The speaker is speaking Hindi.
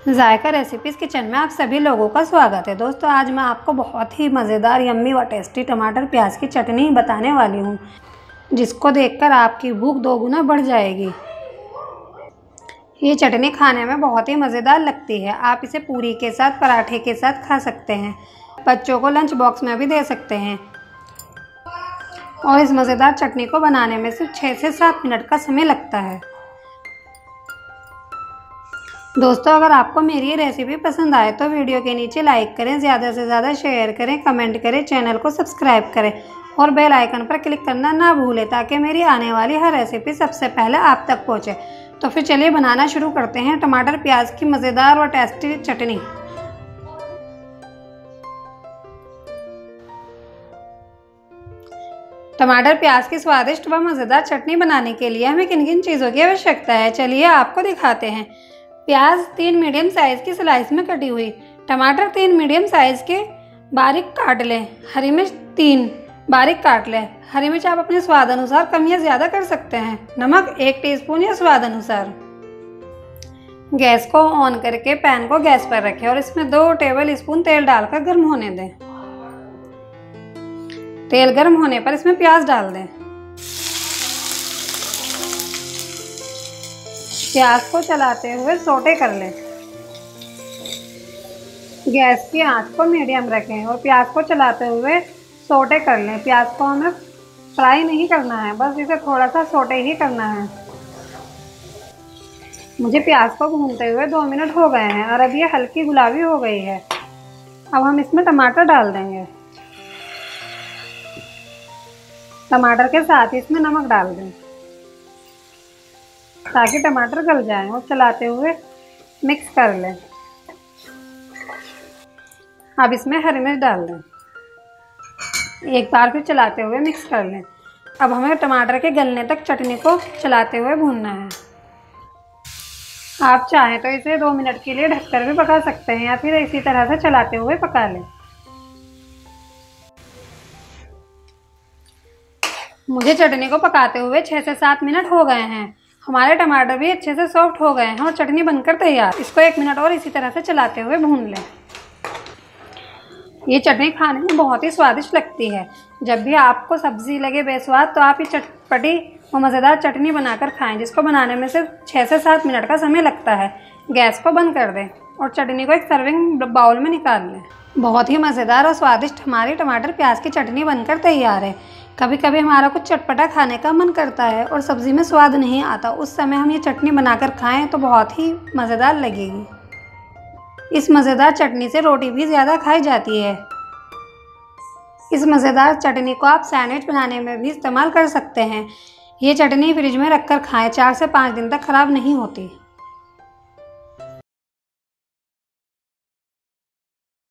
जायका रेसिपीज़ किचन में आप सभी लोगों का स्वागत है। दोस्तों, आज मैं आपको बहुत ही मज़ेदार यम्मी व टेस्टी टमाटर प्याज की चटनी बताने वाली हूँ, जिसको देखकर आपकी भूख दोगुना बढ़ जाएगी। ये चटनी खाने में बहुत ही मज़ेदार लगती है। आप इसे पूरी के साथ, पराठे के साथ खा सकते हैं। बच्चों को लंच बॉक्स में भी दे सकते हैं। और इस मज़ेदार चटनी को बनाने में सिर्फ 6 से 7 मिनट का समय लगता है। दोस्तों, अगर आपको मेरी ये रेसिपी पसंद आए तो वीडियो के नीचे लाइक करें, ज़्यादा से ज़्यादा शेयर करें, कमेंट करें, चैनल को सब्सक्राइब करें और बेल आइकन पर क्लिक करना ना भूलें, ताकि मेरी आने वाली हर रेसिपी सबसे पहले आप तक पहुंचे। तो फिर चलिए बनाना शुरू करते हैं टमाटर प्याज की मज़ेदार और टेस्टी चटनी। टमाटर प्याज की स्वादिष्ट व मज़ेदार चटनी बनाने के लिए हमें किन किन चीज़ों की आवश्यकता है, चलिए आपको दिखाते हैं। प्याज 3 मीडियम साइज़ की स्लाइस में कटी हुई, टमाटर 3 मीडियम साइज़ के बारीक काट लें, हरी मिर्च 3 बारीक काट लें। हरी मिर्च आप अपने स्वाद अनुसार कम या ज़्यादा कर सकते हैं। नमक 1 टीस्पून या स्वाद अनुसार। गैस को ऑन करके पैन को गैस पर रखें और इसमें 2 टेबल स्पून तेल डालकर गर्म होने दें। तेल गर्म होने पर इसमें प्याज डाल दें। प्याज को चलाते हुए सौटे कर लें। गैस की आंच को मीडियम रखें और प्याज को चलाते हुए सौटे कर लें। प्याज को हमें फ्राई नहीं करना है, बस इसे थोड़ा सा सौटे ही करना है। मुझे प्याज को भूनते हुए 2 मिनट हो गए हैं और अब ये हल्की गुलाबी हो गई है। अब हम इसमें टमाटर डाल देंगे। टमाटर के साथ ही इसमें नमक डाल दें ताकि टमाटर गल जाएं और चलाते हुए मिक्स कर लें। अब इसमें हरी मिर्च डाल दें। एक बार फिर चलाते हुए मिक्स कर लें। अब हमें टमाटर के गलने तक चटनी को चलाते हुए भूनना है। आप चाहें तो इसे 2 मिनट के लिए ढककर भी पका सकते हैं या फिर इसी तरह से चलाते हुए पका लें। मुझे चटनी को पकाते हुए 6 से 7 मिनट हो गए हैं। हमारे टमाटर भी अच्छे से सॉफ्ट हो गए हैं और चटनी बनकर तैयार। इसको 1 मिनट और इसी तरह से चलाते हुए भून लें। ये चटनी खाने में बहुत ही स्वादिष्ट लगती है। जब भी आपको सब्जी लगे बेस्वाद तो आप ये चटपटी और मज़ेदार चटनी बनाकर खाएं, जिसको बनाने में सिर्फ 6 से 7 मिनट का समय लगता है। गैस को बंद कर दें और चटनी को एक सर्विंग बाउल में निकाल लें। बहुत ही मज़ेदार और स्वादिष्ट हमारी टमाटर प्याज की चटनी बनकर तैयार है। कभी कभी हमारा कुछ चटपटा खाने का मन करता है और सब्ज़ी में स्वाद नहीं आता, उस समय हम ये चटनी बनाकर खाएं तो बहुत ही मज़ेदार लगेगी। इस मज़ेदार चटनी से रोटी भी ज़्यादा खाई जाती है। इस मज़ेदार चटनी को आप सैंडविच बनाने में भी इस्तेमाल कर सकते हैं। ये चटनी फ्रिज में रखकर खाएं, 4 से 5 दिन तक ख़राब नहीं होती।